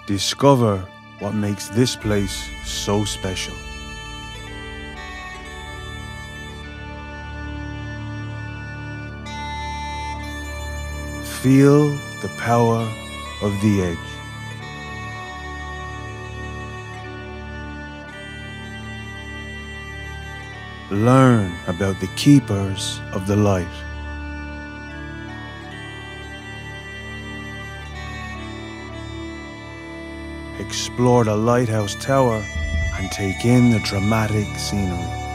Discover what makes this place so special. Feel the power of the edge. Learn about the keepers of the light. Explore the lighthouse tower and take in the dramatic scenery.